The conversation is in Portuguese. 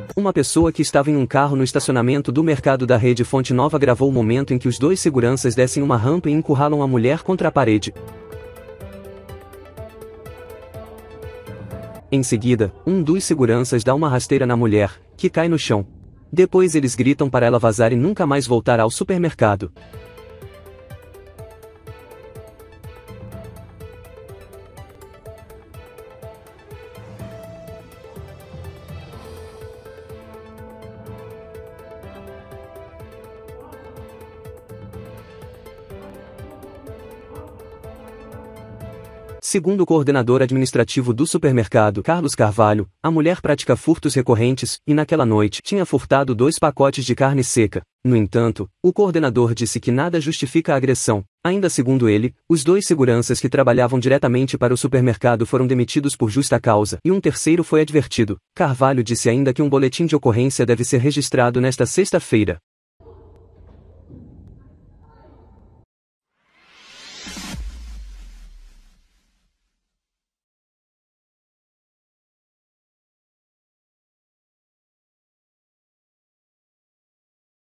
Uma pessoa que estava em um carro no estacionamento do mercado da rede Fonte Nova gravou o momento em que os dois seguranças descem uma rampa e encurralam a mulher contra a parede. Em seguida, um dos seguranças dá uma rasteira na mulher, que cai no chão. Depois eles gritam para ela vazar e nunca mais voltar ao supermercado. Segundo o coordenador administrativo do supermercado, Carlos Carvalho, a mulher pratica furtos recorrentes e, naquela noite, tinha furtado 2 pacotes de carne seca. No entanto, o coordenador disse que nada justifica a agressão. Ainda segundo ele, os 2 seguranças que trabalhavam diretamente para o supermercado foram demitidos por justa causa e um terceiro foi advertido. Carvalho disse ainda que um boletim de ocorrência deve ser registrado nesta sexta-feira.